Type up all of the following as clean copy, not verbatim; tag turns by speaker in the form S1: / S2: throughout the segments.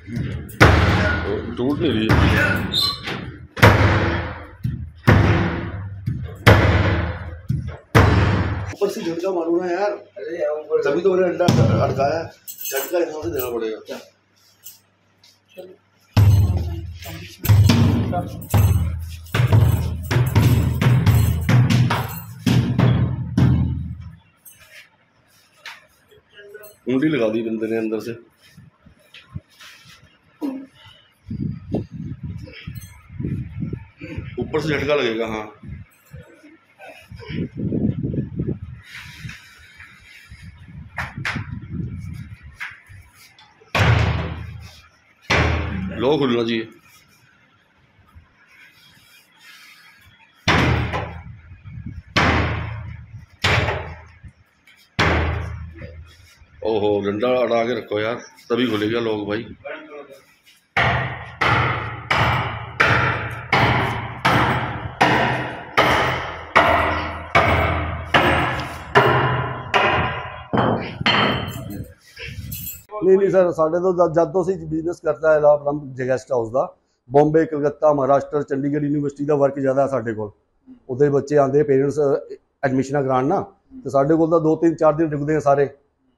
S1: टूट नहीं रही है। ऊपर से झटका मारू ना यार, तभी तो मैंने अंडा अटकाया। झटका यहाँ से देना पड़ेगा। कुंडी लगा दी बंदे ने अंदर से। ऊपर से झटका लगेगा। हाँ लो खुलना चाहिए। ओहो डंडा अड़ा के रखो यार, तभी खुलेगा लोग भाई। नहीं सर, साढ़े तो जब तो ਅਸੀਂ ਬਿਜ਼ਨਸ ਕਰਦਾ ਹੈ ਲਾਭ ਗੈਸਟ ਹਾਊਸ ਦਾ, ਬੰਬੇ, ਕਲਕੱਤਾ, ਮਹਾਰਾਸ਼ਟਰ, ਚੰਡੀਗੜ੍ਹ ਯੂਨੀਵਰਸਿਟੀ ਦਾ ਵਰਕ ਜ਼ਿਆਦਾ ਸਾਡੇ ਕੋਲ। ਉਹਦੇ ਬੱਚੇ ਆਉਂਦੇ, ਪੇਰੈਂਟਸ ਐਡਮਿਸ਼ਨਾਂ ਕਰਾਉਣ ਨਾ, ਤੇ ਸਾਡੇ ਕੋਲ ਤਾਂ 2-3-4 ਦਿਨ ਰੁਕਦੇ ਆ ਸਾਰੇ।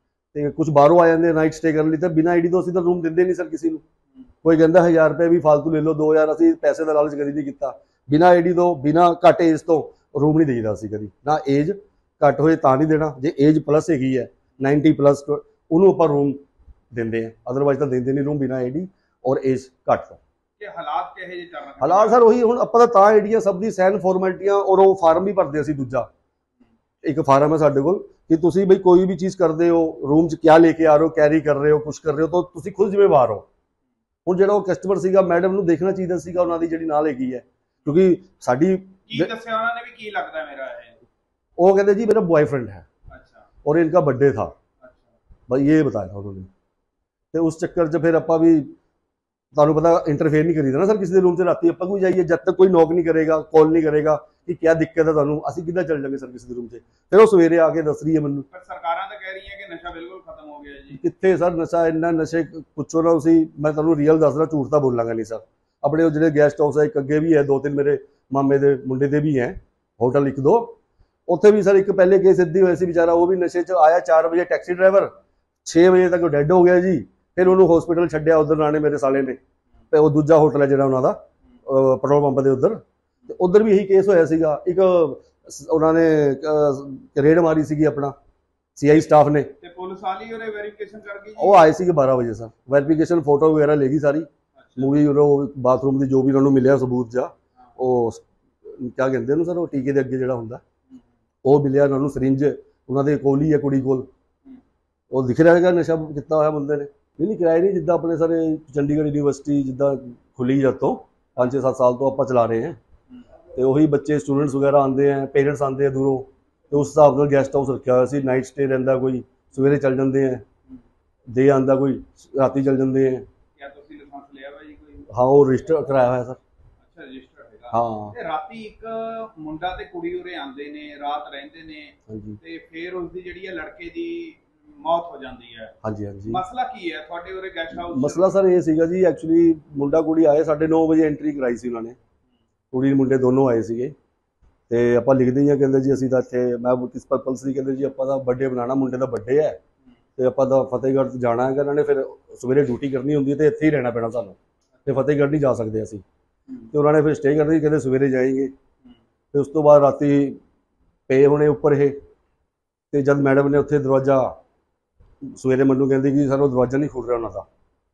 S1: ਤੇ ਕੁਝ ਬਾਹਰੋਂ ਆ ਜਾਂਦੇ ਨਾਈਟ ਸਟੇ ਕਰਨ ਲਈ, ਤਾਂ ਬਿਨਾਂ ਆਈਡੀ ਤੋਂ ਅਸੀਂ ਤਾਂ ਰੂਮ ਦਿੰਦੇ ਨਹੀਂ ਸਰ ਕਿਸੇ ਨੂੰ। ਕੋਈ ਕਹਿੰਦਾ 1000 ਰੁਪਏ ਵੀ ਫਾਲਤੂ ਲੈ ਲਓ, 2000, ਅਸੀਂ ਪੈਸੇ ਦਾ ਲਾਲਚ ਕਦੀ ਨਹੀਂ ਕੀਤਾ। ਬਿਨਾਂ ਆਈਡੀ ਤੋਂ, ਬਿਨਾਂ ਘੱਟ ਏਜ ਤੋਂ ਰੂਮ ਨਹੀਂ ਦੇਈਦਾ ਅਸੀਂ ਕਦੀ। ਨਾ ਏਜ ਘੱਟ ਹੋਏ ਤਾਂ ਨਹੀਂ ਦੇਣਾ, ਜੇ ਏਜ ਪਲੱਸ ਹੈਗੀ ਹੈ 90 ਪਲੱਸ ਉਹਨੂੰ ਆਪਾਂ ਰੂਮ ਦਿੰਦੇ ਆ, ਅਦਰਵਾਈਜ਼ ਤਾਂ ਦਿੰਦੇ ਨਹੀਂ ਰੂਮ ਬਿਨਾਂ ਆਈਡੀ ਔਰ ਏਜ ਘੱਟ ਤੋਂ।
S2: ਹਾਲਾਤ ਕਿਹੋ ਜਿਹੇ ਚੱਲ ਰਹੇ?
S1: ਹਾਲਾਤ ਸਰ ਉਹੀ, ਹੁਣ ਆਪਾਂ ਤਾਂ ਆਈਡੀਆਂ ਸਭ ਦੀ ਸੈਨ ਫਾਰਮੈਲਿਟੀਆਂ, ਔਰ ਉਹ ਫਾਰਮ ਵੀ ਭਰਦੇ ਅਸੀਂ। ਦੂਜਾ ਇੱਕ ਫਾਰਮ ਹੈ ਸਾਡੇ ਕੋਲ ਕਿ ਤੁਸੀਂ ਬਈ ਕੋਈ ਵੀ ਚੀਜ਼ ਕਰਦੇ ਹੋ, ਰੂਮ 'ਚ ਕਿਆ ਲੈ ਕੇ ਆ ਰਹੇ ਹੋ, ਕੈਰੀ ਕਰ ਰਹੇ ਹੋ, ਕੁਛ ਕਰ ਰਹੇ ਹੋ, ਤਾਂ ਤੁਸੀਂ ਖੁਦ ਜ਼ਿੰਮੇਵਾਰ ਹੋ। ਹੁਣ ਜਿਹੜਾ ਉਹ ਕਸਟਮਰ ਸੀਗਾ, ਮੈਡਮ ਨੂੰ ਦੇਖਣਾ ਚਾਹੀਦਾ ਸੀਗਾ ਉਹਨਾਂ ਦੀ ਜਿਹੜੀ ਨਾਲ ਹੈਗੀ ਹੈ, ਕਿਉਂਕਿ ਸਾਡੀ
S2: ਕੀ ਦੱਸਿਆ ਉਹਨਾਂ ਨੇ ਵੀ ਕੀ ਲੱਗਦਾ ਮੇਰਾ ਇਹ?
S1: ਉਹ ਕਹਿੰਦੇ ਜੀ मेरा बॉयफ्रेंड है।
S2: अच्छा।
S1: और इनका बर्थडे था।
S2: अच्छा।
S1: बस ये बताया था उन्होंने। तो उस चक्कर 'ਚ ਫਿਰ ਆਪਾਂ ਵੀ ਤੁਹਾਨੂੰ ਪਤਾ ਇੰਟਰਫੇयर ਨਹੀਂ ਕਰੀਦਾ ਨਾ ਸਰ ਕਿਸੇ ਦੇ ਰੂਮ 'ਚ। ਰਾਤੀ ਆਪਾਂ ਕੋਈ ਜਾਈਏ, ਜਦ ਤੱਕ ਕੋਈ ਨੌਕ ਨਹੀਂ ਕਰੇਗਾ, ਕਾਲ ਨਹੀਂ ਕਰੇਗਾ ਕਿ ਕੀ ਦਿੱਕਤ ਹੈ ਤੁਹਾਨੂੰ, ਅਸੀਂ ਕਿੱਦਾਂ ਚੱਲ ਜਾਵਾਂਗੇ ਸਰ ਕਿਸੇ ਦੇ ਰੂਮ 'ਚ। ਫਿਰ ਉਹ ਸਵੇਰੇ ਆ ਕੇ ਦੱਸ ਰਹੀ ਹੈ ਮੈਨੂੰ।
S2: ਪਰ ਸਰਕਾਰਾਂ ਤਾਂ ਕਹਿ ਰਹੀਆਂ ਕਿ ਨਸ਼ਾ ਬਿਲਕੁਲ ਖਤਮ ਹੋ ਗਿਆ ਜੀ।
S1: ਕਿੱਥੇ ਸਰ ਨਸ਼ਾ, ਇੰਨਾ ਨਸ਼ੇ ਪੁੱਛੋ ਨਾ ਤੁਸੀਂ। ਮੈਂ ਤੁਹਾਨੂੰ ਰੀਅਲ ਦੱਸਦਾ, ਝੂਠ ਤਾਂ ਬੋਲਾਂਗਾ ਨਹੀਂ ਸਰ। ਆਪਣੇ ਉਹ ਜਿਹੜੇ ਗੈਸਟ ਹਾਊਸ ਹੈ, ਇੱਕ ਅੱਗੇ ਵੀ ਹੈ, 2-3 ਮੇਰੇ ਮਾਮੇ ਦੇ ਮੁੰਡੇ ਦੇ ਵੀ ਹੈ ਹੋਟਲ, 1-2 ਉੱਥੇ ਵੀ ਸਰ ਇੱਕ ਪਹਿਲੇ ਕੇਸ ਸਿੱਧੀ ਹੋਇਆ ਸੀ ਵਿਚਾਰਾ, ਉਹ ਵੀ ਨਸ਼ੇ 'ਚ ਆਇਆ। 4 ਵਜੇ ਟੈਕਸੀ ਡਰਾਈਵਰ, 6 ਵਜੇ ਤੱਕ ਉਹ ਡੈੱਡ ਹੋ ਗਿਆ ਜੀ। ਫਿਰ ਉਹਨੂੰ ਹਸਪੀਟਲ ਛੱਡਿਆ ਉਧਰ ਨਾਲੇ ਮੇਰੇ ਸਾਲੇ ਨੇ। ਤੇ ਉਹ ਦੂਜਾ ਹੋਟਲ ਹੈ ਜਿਹੜਾ ਉਹਨਾਂ ਦਾ ਪੈਟਰੋਲ ਪੰਪ ਦੇ ਉੱਧਰ, ਤੇ ਉੱਧਰ ਵੀ ਇਹੀ ਕੇਸ ਹੋਇਆ ਸੀਗਾ। ਇੱਕ ਉਹਨਾਂ ਨੇ ਰੇਡ ਮਾਰੀ ਸੀਗੀ ਆਪਣਾ CI ਸਟਾਫ ਨੇ,
S2: ਤੇ ਪੁਲਿਸ ਵਾਲੀ ਉਹਨੇ ਵੈਰੀਫਿਕੇਸ਼ਨ ਕਰ ਗਈ।
S1: ਉਹ ਆਏ ਸੀਗੇ 12 ਵਜੇ ਸਰ, ਵੈਰੀਫਿਕੇਸ਼ਨ ਫੋਟੋ ਵਗੈਰਾ ਲੈ ਗਈ ਸਾਰੀ ਮੂਵੀ, ਉਹ ਬਾਥਰੂਮ ਦੀ ਜੋ ਵੀ ਉਹਨਾਂ ਨੂੰ ਮਿਲਿਆ ਸਬੂਤ ਜਾਂ ਉਹ ਕਿਆ ਕਹਿੰਦੇ ਉਹਨੂੰ ਸਰ, ਉਹ ਟੀਕੇ ਦੇ ਅੱਗੇ ਜਿਹੜਾ ਹੁੰਦਾ ਉਹ ਮਿਲਿਆ ਉਹਨਾਂ ਨੂੰ। ਸਰਿੰਜ ਉਹਨਾਂ ਦੇ ਕੋਲ ਹੀ ਹੈ, ਕੁੜੀ ਕੋਲ। ਉਹ ਦਿਖ ਰਿਹਾ ਹੈਗਾ ਨਸ਼ਾ ਕੀਤਾ ਹੋਇਆ ਬੰਦੇ ਨੇ। ਨਹੀਂ ਕਿਰਾਏ ਨਹੀਂ, ਜਿੱਦਾਂ ਆਪਣੇ ਸਾਰੇ ਚੰਡੀਗੜ੍ਹ ਯੂਨੀਵਰਸਿਟੀ ਜਿੱਦਾਂ ਖੁੱਲੀ ਜਦ ਤੋਂ 5-6-7 ਸਾਲ ਤੋਂ ਆਪਾਂ ਚਲਾ ਰਹੇ ਹਾਂ, ਤੇ ਉਹੀ ਬੱਚੇ ਸਟੂਡੈਂਟਸ ਵਗੈਰਾ ਆਉਂਦੇ ਆ, ਪੇਰੈਂਟਸ ਆਉਂਦੇ ਆ ਦੂਰੋਂ, ਤੇ ਉਸ ਹਿਸਾਬ ਨਾਲ ਗੈਸਟ ਹਾਊਸ ਰੱਖਿਆ ਹੋਇਆ ਸੀ। ਨਾਈਟ ਸਟੇ ਰਹਿੰਦਾ, ਕੋਈ ਸਵੇਰੇ ਚੱਲ ਜਾਂਦੇ ਆ, ਦੇ ਆਉਂਦਾ, ਕੋਈ ਰਾਤੀ ਚੱਲ ਜਾਂਦੇ ਆ।
S2: ਕਿਆ ਤੁਸੀਂ ਲਾਇਸੈਂਸ ਲਿਆ ਵਾ ਜੀ ਕੋਈ?
S1: ਹਾਂ, ਉਹ ਰਜਿਸਟਰ ਕਰਾਇਆ ਹੋਇਆ ਸਰ।
S2: ਅੱਛਾ, ਰਜਿਸਟਰ ਹੈਗਾ।
S1: ਹਾਂ।
S2: ਤੇ ਰਾਤੀ ਇੱਕ ਮੁੰਡਾ ਤੇ ਕੁੜੀ ਉਰੇ ਆਉਂਦੇ ਨੇ, ਰਾਤ ਰਹਿੰਦੇ ਨੇ,
S1: ਹਾਂਜੀ,
S2: ਤੇ ਫਿਰ ਉਸ ਦੀ ਜਿਹੜੀ ਹੈ ਲੜਕੇ ਦੀ ਮੌਤ ਹੋ ਜਾਂਦੀ ਹੈ।
S1: ਹਾਂਜੀ ਹਾਂਜੀ।
S2: ਮਸਲਾ ਕੀ ਹੈ ਤੁਹਾਡੇ ਉਰੇ ਗੈਸਟ ਹਾਊਸ?
S1: ਮਸਲਾ ਸਰ ਇਹ ਸੀਗਾ ਜੀ, ਐਕਚੁਅਲੀ ਮੁੰਡਾ ਕੁੜੀ ਆਏ 9:30 ਵਜੇ ਐਂਟਰੀ ਕਰਾਈ ਸੀ ਉਹਨਾਂ ਨੇ। ਕੁੜੀ ਮੁੰਡੇ ਦੋਨੋਂ ਆਏ ਸੀਗੇ, ਤੇ ਆਪਾਂ ਲਿਖਦੇ ਹੀ ਆ, ਕਹਿੰਦੇ ਜੀ ਅਸੀਂ ਤਾਂ ਇੱਥੇ, ਮੈਂ ਕਿਸ ਪਰਪਸ ਲਈ, ਕਹਿੰਦੇ ਜੀ ਆਪਾਂ ਦਾ ਬਰਥਡੇ ਬਣਾਉਣਾ, ਮੁੰਡੇ ਦਾ ਬਰਥਡੇ ਹੈ, ਤੇ ਆਪਾਂ ਤਾਂ ਫਤਿਹਗੜ੍ਹ ਜਾਣਾ ਹੈਗਾ। ਇਹਨਾਂ ਨੇ ਫਿਰ ਸਵੇਰੇ ਡਿਊਟੀ ਕਰਨੀ ਹੁੰਦੀ ਹੈ, ਤੇ ਇੱਥੇ ਹੀ ਰਹਿਣਾ ਪੈਣਾ ਸਾਨੂੰ, ਤੇ ਫਤਿਹਗੜ੍ਹ ਨਹੀਂ ਜਾ ਸਕਦੇ ਅਸੀਂ। ਤੇ ਉਹਨਾਂ ਨੇ ਫਿਰ ਸਟੇ ਕਰਨੀ, ਕਹਿੰਦੇ ਸਵੇਰੇ ਜਾਏਂਗੇ। ਤੇ ਉਸ ਤੋਂ ਬਾਅਦ ਰਾਤੀ ਪਏ ਹੋਣੇ ਉੱਪਰ ਇਹ, ਤੇ ਜਦ ਮੈਡਮ ਨੇ ਉੱਥੇ ਦਰਵਾਜ਼ਾ ਸਵੇਰੇ ਮੈਨੂੰ ਕਹਿੰਦੀ ਕਿ ਸਰ ਉਹ ਦਰਵਾਜ਼ਾ ਨਹੀਂ ਖੁੱਲ ਰਿਹਾ ਉਹਨਾਂ ਦਾ।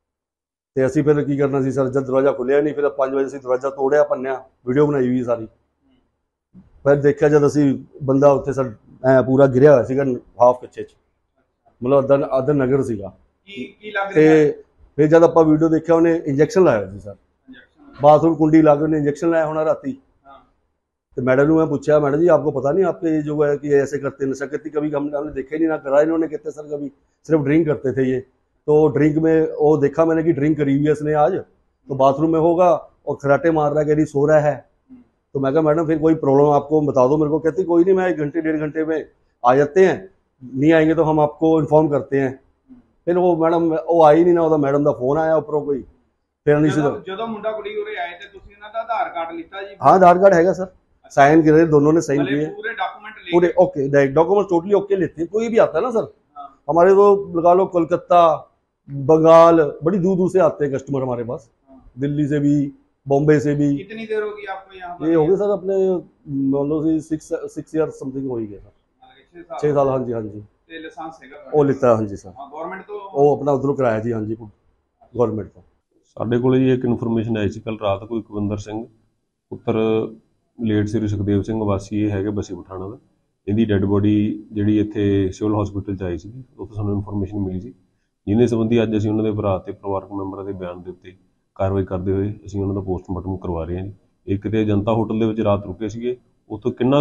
S1: ਤੇ ਅਸੀਂ ਫਿਰ ਕੀ ਕਰਨਾ ਸੀ ਸਰ, ਜਦ ਦਰਵਾਜ਼ਾ ਖੁੱਲਿਆ ਨਹੀਂ, ਫਿਰ 5 ਵਜੇ ਅਸੀਂ ਦਰਵਾਜ਼ਾ ਤੋੜਿਆ, ਭੰਨਿਆ, ਵੀਡੀਓ ਬਣਾਈ ਹੋਈ ਸਾਰੀ। ਫਿਰ ਦੇਖਿਆ ਜਦ ਅਸੀਂ, ਬੰਦਾ ਉੱਥੇ ਸਰ ਐ ਪੂਰਾ ਗਿਰਿਆ ਹੋਇਆ ਸੀਗਾ, ਹਾਫ ਕੱਚੇ 'ਚ, ਮਤਲਬ ਅੱਧਾ ਨਗਰ ਸੀਗਾ।
S2: ਕੀ ਲੱਗ ਰਿਹਾ?
S1: ਤੇ ਫਿਰ ਜਦ ਆਪਾਂ ਵੀਡੀਓ ਦੇਖਿਆ, ਉਹਨੇ ਇੰਜੈਕਸ਼ਨ ਲਾਇਆ ਸੀ ਸਰ, बाथरूम कुंडी ला के उन्हें इंजेक्शन लाया होना राती। तो मैडम ने मैं पूछा, मैडम जी आपको पता नहीं आपके ये जो है कि ऐसे करते हैं, नशा करती? कभी हमने देखा ही नहीं, ना करा इन्होंने, कहते सर कभी सिर्फ ड्रिंक करते थे ये। तो ड्रिंक में वो देखा मैंने कि ड्रिंक करी हुई है इसने आज, तो बाथरूम में होगा और खराटे मार रहा है, कह रही सो रहा है। तो मैं कहा मैडम फिर कोई प्रॉब्लम आपको बता दो मेरे को। कहती कोई नहीं, मैं 1 घंटे 1.5 घंटे में आ जाते हैं, नहीं आएंगे तो हम आपको इन्फॉर्म करते हैं। ਫਿਰ ਉਹ ਮੈਡਮ ਉਹ ਆਈ ਨਹੀਂ ਨਾ, ਉਹਦਾ ਮੈਡਮ ਦਾ ਫੋਨ ਆਇਆ ਉੱਪਰੋਂ ਕੋਈ, ਫਿਰ ਨਹੀਂ ਸੀ।
S2: ਜਦੋਂ ਮੁੰਡਾ ਕੁੜੀ ਉਰੇ ਆਏ ਤੇ ਤੁਸੀਂ ਉਹਨਾਂ ਦਾ ਆਧਾਰ ਕਾਰਡ ਲਿੱਤਾ ਜੀ?
S1: हाँ आधार कार्ड हैगा सर, साइन करे, दोनों ने साइन किए
S2: पूरे डॉक्यूमेंट ले
S1: पूरे ओके, डॉक्यूमेंट टोटली ओके लेते हैं। कोई भी आता है ना सर,
S2: हाँ।
S1: हमारे तो लगा लो कोलकाता, बंगाल, बड़ी दूर दूर से आते हैं कस्टमर हमारे पास,
S2: हाँ।
S1: दिल्ली से भी, बॉम्बे से भी।
S2: कितनी देर होगी आपको यहाँ पर?
S1: ये हो गए सर अपने मान लो 6 ईयर समथिंग हो ही गया सर, 6 साल। हाँ जी हाँ जी,
S2: लाइसेंस हैगा
S1: वो लिखता है हाँ जी सर,
S2: गवर्नमेंट तो
S1: वो अपना उधरों कराया जी हाँ जी गवर्नमेंट का।
S3: ਸਾਡੇ ਕੋਲ ਜੀ ਇੱਕ ਇਨਫੋਰਮੇਸ਼ਨ ਆਈ ਸੀ ਕੱਲ ਰਾਤ ਕੋਈ ਕੁਲਵਿੰਦਰ ਸਿੰਘ ਪੁੱਤਰ ਲੇਟ ਸ੍ਰੀ ਸੁਖਦੇਵ ਸਿੰਘ ਵਾਸੀ ਇਹ ਹੈਗੇ ਬਸੀ ਪਠਾਣਾ ਦਾ, ਇਹਦੀ ਡੈੱਡ ਬੋਡੀ ਜਿਹੜੀ ਇੱਥੇ ਸਿਵਲ ਹਸਪੀਟਲ 'ਚ ਆਈ ਸੀ, ਉੱਥੋਂ ਸਾਨੂੰ ਇਨਫੋਰਮੇਸ਼ਨ ਮਿਲੀ ਸੀ, ਜਿਹਦੇ ਸੰਬੰਧੀ ਅੱਜ ਅਸੀਂ ਉਹਨਾਂ ਦੇ ਭਰਾ ਤੇ ਪਰਿਵਾਰਕ ਮੈਂਬਰਾਂ ਦੇ ਬਿਆਨ ਦੇ ਉੱਤੇ ਕਾਰਵਾਈ ਕਰਦੇ ਹੋਏ ਅਸੀਂ ਉਹਨਾਂ ਦਾ ਪੋਸਟਮਾਰਟਮ ਕਰਵਾ ਰਹੇ ਹਾਂ ਜੀ। ਇੱਕ ਤੇ ਜਨਤਾ ਹੋਟਲ ਦੇ ਵਿੱਚ ਰਾਤ ਰੁਕੇ ਸੀਗੇ, ਉੱਥੋਂ ਕਿੰਨਾ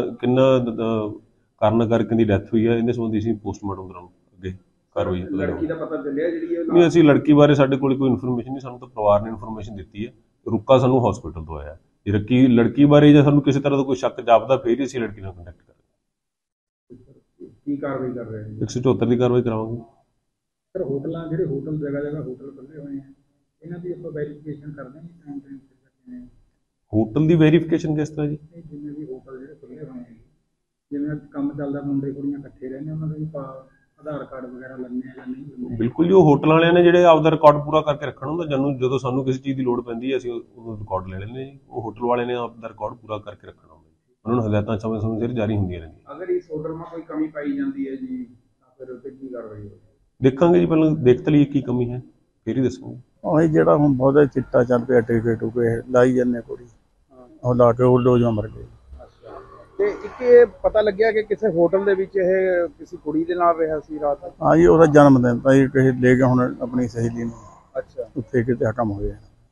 S3: ਕਾਰਨ ਕਰਕੇ ਦੀ ਡੈਥ ਹੋਈ ਹੈ, ਇਹਦੇ ਸੰਬੰਧੀ ਅਸੀਂ ਪੋਸਟਮਾਰਟਮ ਦੌਰਾਨ ਅੱਗੇ ਕਾਰਵਾਈ
S2: ਲੜਕੀ ਦਾ ਪਤਾ ਚੱਲਿਆ ਜਿਹੜੀ
S3: ਨਹੀਂ, ਅਸੀਂ ਲੜਕੀ ਬਾਰੇ ਸਾਡੇ ਕੋਲ ਕੋਈ ਇਨਫੋਰਮੇਸ਼ਨ ਨਹੀਂ, ਸਾਨੂੰ ਤਾਂ ਪਰਿਵਾਰ ਨੇ ਇਨਫੋਰਮੇਸ਼ਨ ਦਿੱਤੀ ਹੈ, ਰੁੱਕਾ ਸਾਨੂੰ ਹਸਪੀਟਲ ਤੋਂ ਆਇਆ। ਜੇ ਲੜਕੀ ਬਾਰੇ ਜਾਂ ਸਾਨੂੰ ਕਿਸੇ ਤਰ੍ਹਾਂ ਦਾ ਕੋਈ ਸ਼ੱਕ ਜਾਪਦਾ ਫਿਰ ਹੀ ਅਸੀਂ ਲੜਕੀ ਨਾਲ ਕੰਟੈਕਟ ਕਰਾਂਗੇ।
S2: ਕੀ ਕਾਰਵਾਈ ਕਰ ਰਹੇ ਹੋ?
S3: 174 ਦੀ ਕਾਰਵਾਈ ਕਰਾਵਾਂਗੇ
S2: ਸਰ ਹੋਟਲਾਂ ਜਿਹੜੇ ਹੋਟਲ ਜਗ੍ਹਾ ਜਗ੍ਹਾ ਹੋਟਲ ਖੁੱਲੇ ਹੋਏ ਆ, ਇਹਨਾਂ ਦੀ ਆਪਾਂ ਵੈਰੀਫਿਕੇਸ਼ਨ ਕਰਦੇ ਹਾਂ ਟਾਈਮ ਟਾਈਮ ਤੇ।
S3: ਹੋਟਲ ਦੀ ਵੈਰੀਫਿਕੇਸ਼ਨ ਕਿਸ ਤਰ੍ਹਾਂ ਜੀ?
S2: ਜਿਵੇਂ ਵੀ ਹੋਟਲ ਜਿਹੜੇ ਖੁੱਲੇ ਹੋਏ ਆ, ਜਿਵੇਂ ਕੰਮ ਚੱਲਦਾ, ਮੁੰਡੇ ਕੁੜੀਆਂ ਇਕੱਠੇ ਰਹਿੰਦੇ, ਉਹਨਾਂ ਦਾ ਵੀ ਆਧਾਰ ਕਾਰਡ ਵਗੈਰਾ ਲੈਣੇ ਆ ਜਾਂ ਨਹੀਂ ਲੈਣੇ?
S3: ਬਿਲਕੁਲ ਜੀ, ਉਹ ਹੋਟਲ ਵਾਲਿਆਂ ਨੇ ਜਿਹੜੇ ਆਪਦਾ ਰਿਕਾਰਡ ਪੂਰਾ ਕਰਕੇ ਰੱਖਣਾ ਹੁੰਦਾ, ਜਦੋਂ ਸਾਨੂੰ ਕਿਸੇ ਚੀਜ਼ ਦੀ ਲੋੜ ਪੈਂਦੀ ਹੈ ਅਸੀਂ ਉਹ ਰਿਕਾਰਡ ਲੈ ਲੈਂਦੇ ਜੀ। ਉਹ ਹੋਟਲ ਵਾਲੇ ਨੇ ਆਪਦਾ ਰਿਕਾਰਡ ਪੂਰਾ ਕਰਕੇ ਰੱਖਣਾ ਹੁੰਦਾ, ਉਹਨਾਂ ਨੂੰ ਹਦਾਇਤਾਂ ਸਮੇਂ ਸਮੇਂ ਸਿਰ ਜਾਰੀ ਹੁੰਦੀਆਂ ਰਹਿੰਦੀਆਂ।
S2: ਅਗਰ ਇਸ ਹੋਟਲ में ਕੋਈ ਕਮੀ ਪਾਈ ਜਾਂਦੀ ਹੈ ਜੀ ਤਾਂ ਫਿਰ ਉੱਤੇ ਕੀ ਕਾਰਵਾਈ ਹੋਵੇਗੀ?
S3: ਦੇਖਾਂਗੇ ਜੀ, ਪਹਿਲਾਂ ਦੇਖ ਤਾਂ ਲਈਏ ਕੀ ਕਮੀ ਹੈ ਫਿਰ ਹੀ ਦੱਸਾਂਗੇ।
S4: ਉਹੀ ਜਿਹੜਾ ਹੁਣ ਬਹੁਤਾ ਚਿੱਟਾ ਚੱਲ ਪਿਆ, ਟੀਕੇ ਟੂਕੇ ਲਾਈ ਜਾਂਦੇ ਕੁੜੀ, ਉਹ ਲਾ ਕੇ ਉਹ ਡੋਜ਼ਾਂ ਮਰ ਗਏ।
S2: ਤੇ ਇੱਕ ਇਹ ਪਤਾ ਲੱਗਿਆ ਕਿ ਕਿਸੇ ਹੋਟਲ ਦੇ ਵਿੱਚ ਇਹ ਕਿਸੇ ਕੁੜੀ ਦੇ ਨਾਲ ਰਿਹਾ ਸੀ ਰਾਤ?
S4: ਹਾਂ ਜੀ, ਉਹਦਾ ਜਨਮ ਦਿਨ ਤਾਂ ਇਹ ਕਿਸੇ ਲੈ ਕੇ ਹੁਣ ਆਪਣੀ ਸਹੇਲੀ ਨੂੰ
S2: ਅੱਛਾ,
S4: ਉੱਥੇ ਕਿਤੇ ਕੰਮ ਹੋਇਆ।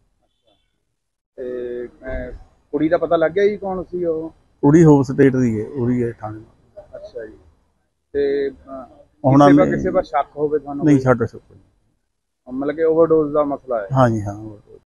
S2: ਤੇ ਕੁੜੀ ਦਾ ਪਤਾ ਲੱਗ ਗਿਆ ਜੀ ਕੌਣ ਸੀ ਉਹ?
S4: ਕੁੜੀ ਹੋਮ ਸਟੇਟ ਦੀ ਹੈ, ਉਹਦੀ ਹੈ ਥਾਣੇ।
S2: ਅੱਛਾ ਜੀ, ਤੇ
S4: ਹੁਣ
S2: ਕਿਸੇ ਦਾ ਸ਼ੱਕ ਹੋਵੇ ਤੁਹਾਨੂੰ?
S4: ਨਹੀਂ, ਛੱਡ ਸਕੋ।
S2: ਮਤਲਬ ਕਿ ਓਵਰਡੋਜ਼ ਦਾ ਮਸਲਾ ਹੈ?
S4: ਹਾਂ ਜੀ ਹਾਂ।